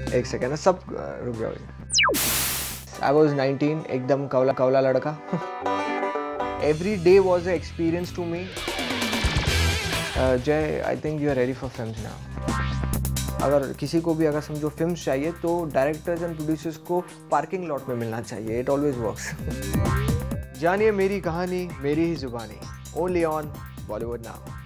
एक सेकेंड, सब रुक जाओ। I was 19, एकदम कवला कवला लड़का। Every day was an experience to me. जय, I think you are ready for films now. अगर किसी को भी अगर समझो फिल्म्स चाहिए तो डायरेक्टर्स एंड प्रोड्यूसर्स को पार्किंग लॉट में मिलना चाहिए। It always works. जानिए मेरी कहानी, मेरी ही जुबानी, ओनली ऑन बॉलीवुड नाउ।